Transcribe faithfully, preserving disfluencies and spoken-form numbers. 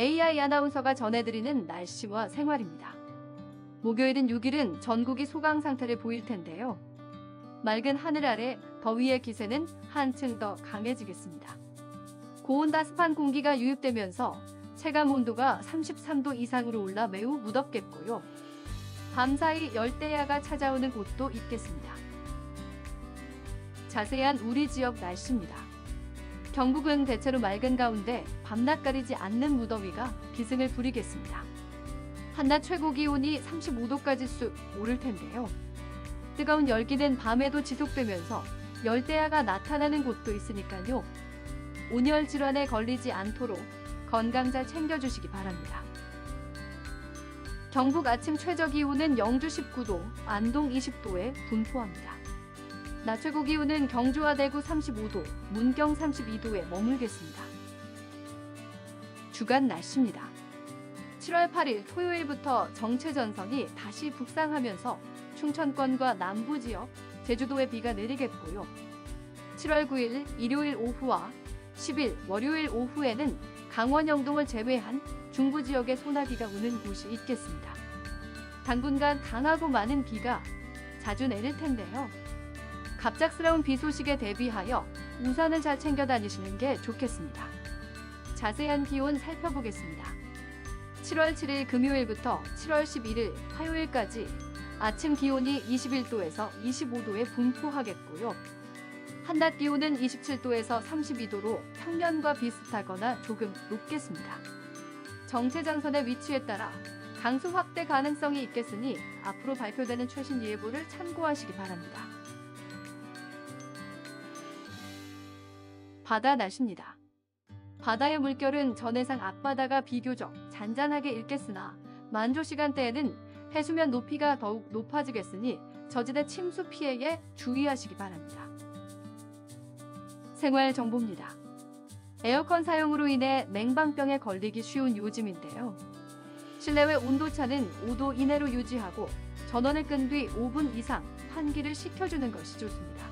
에이아이 아나운서가 전해드리는 날씨와 생활입니다. 목요일인 육 일은 전국이 소강 상태를 보일 텐데요. 맑은 하늘 아래 더위의 기세는 한층 더 강해지겠습니다. 고온다습한 공기가 유입되면서 체감 온도가 삼십삼 도 이상으로 올라 매우 무덥겠고요. 밤사이 열대야가 찾아오는 곳도 있겠습니다. 자세한 우리 지역 날씨입니다. 경북은 대체로 맑은 가운데 밤낮 가리지 않는 무더위가 기승을 부리겠습니다. 한낮 최고 기온이 삼십오 도까지 쑥 오를 텐데요. 뜨거운 열기는 밤에도 지속되면서 열대야가 나타나는 곳도 있으니까요. 온열 질환에 걸리지 않도록 건강 잘 챙겨주시기 바랍니다. 경북 아침 최저 기온은 영주 십구 도, 안동 이십 도에 분포합니다. 낮 최고 기온은 경주와 대구 삼십오 도, 문경 삼십이 도에 머물겠습니다. 주간 날씨입니다. 칠월 팔 일 토요일부터 정체전선이 다시 북상하면서 충청권과 남부 지역, 제주도에 비가 내리겠고요. 칠월 구 일 일요일 오후와 십 일 월요일 오후에는 강원 영동을 제외한 중부 지역에 소나기가 오는 곳이 있겠습니다. 당분간 강하고 많은 비가 자주 내릴 텐데요. 갑작스러운 비 소식에 대비하여 우산을 잘 챙겨 다니시는 게 좋겠습니다. 자세한 기온 살펴보겠습니다. 칠월 칠 일 금요일부터 칠월 십일 일 화요일까지 아침 기온이 이십일 도에서 이십오 도에 분포하겠고요. 한낮 기온은 이십칠 도에서 삼십이 도로 평년과 비슷하거나 조금 높겠습니다. 정체전선의 위치에 따라 강수 확대 가능성이 있겠으니 앞으로 발표되는 최신 예보를 참고하시기 바랍니다. 바다 날씨입니다. 바다의 물결은 전해상 앞바다가 비교적 잔잔하게 일겠으나 만조 시간대에는 해수면 높이가 더욱 높아지겠으니 저지대 침수 피해에 주의하시기 바랍니다. 생활 정보입니다. 에어컨 사용으로 인해 냉방병에 걸리기 쉬운 요즘인데요. 실내외 온도차는 오 도 이내로 유지하고 전원을 끈 뒤 오 분 이상 환기를 시켜주는 것이 좋습니다.